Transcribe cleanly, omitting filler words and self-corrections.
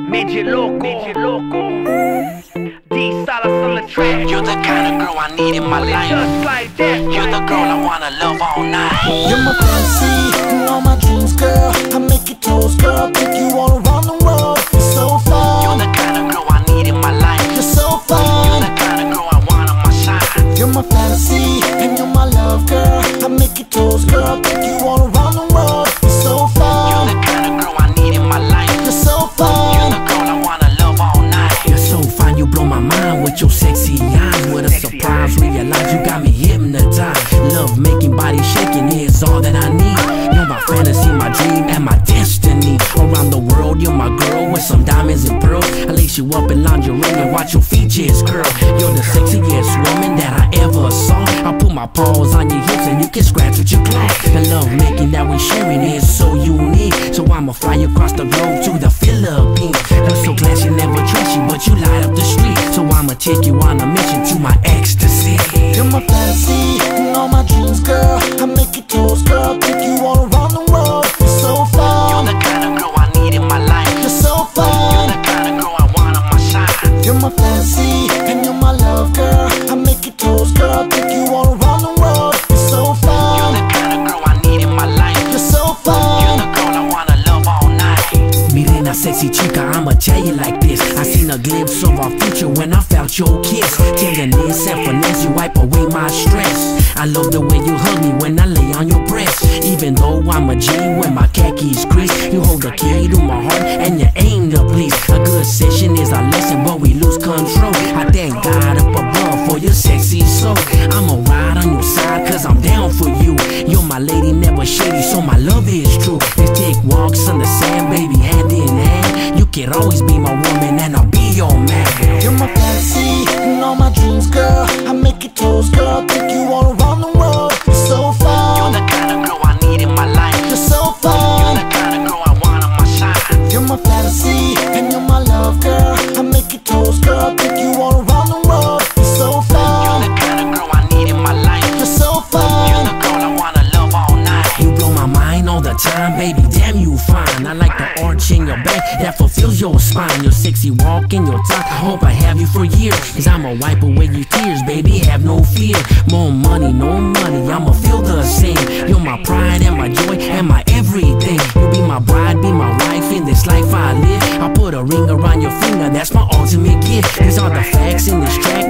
Midget Loco. D Salas on the track. You're the kind of girl I need in my life. Just like that. You're the girl I wanna love all night. You're my fantasy and all my dreams, girl. I make you toast, girl. Take you all around the world. You're so fun. You're the kind of girl I need in my life. You're so You're fun. the kind of girl I want on my side. You're my fantasy and you're my love, girl. I make you toast, girl. Take you all around the world. You're so You're fun. the kind of girl I need in my life. You're so You're fun. the girl I wanna love all night. You're so fine, you blow my mind with your sexy eyes. With a surprise, realize you got me hypnotized. Love making, body shaking is all that I need. You're my fantasy, my dream, and my destiny. Around the world, you're my girl with some diamonds and pearls. I lace you up in lingerie and watch your features curl. You're the sexiest woman that I ever saw. I put my paws on your hips and you can scratch with your claw. The love making that we're sharing is so unique. So I'ma fly across the globe to the Philippines. Love so classy, never trashy, but you light up the street. So I'ma take you on a mission to my ecstasy. You're my fantasy and all my dreams, girl. I make you toast, girl. Take you all around the world. You're so You're fun. the kind of girl I need in my life. You're so You're fun. the kind of girl I want on my side. You're my fantasy and you're my love, girl. I make you toast, girl. Take you all around the world. You're so You're fun. the kind of girl I need in my life. You're so You're fun. the girl I wanna love all night. Mirena, sexy chica, I'ma tell you like this. I seen a glimpse of our future when I felt your kiss. Tenderness and finesse, you wipe away my stress. I love the way you hug me when I lay on your breast. Even though I'm a G when my khakis crease, you hold the key to my heart and you aim to please. A good session is a lesson, but we lose control. I thank God up above for your sexy soul. I'ma ride on your side cause I'm down for you. You're my lady, never shady, so my love is true. Let's take walks on the sand, baby, hand in hand. You can always be my woman and I'll be your man. You're my fantasy and all my dreams, girl. I make you toast, girl. Take you all around the world. You're so You're fun. the kind of girl I need in my life. You're so You're fun. the kind of girl I want on my side. You're my fantasy and you're my love, girl. I make you toast, girl. Take you all around the world. You're so You're fun. the kind of girl I need in my life. You're so You're fun. the girl I wanna love all night. You blow my mind all the time, baby, damn you fine. I like the arch in your back that fulfills your spine. Your sexy walk and your talk, I hope I have you for years. Cause I'ma wipe away your tears, baby, have no fear. More money, no money, I'ma feel the same. You're my pride and my joy and my everything. You be my bride, be my wife in this life I live. I put a ring around your finger, that's my ultimate gift. These are the facts in this track,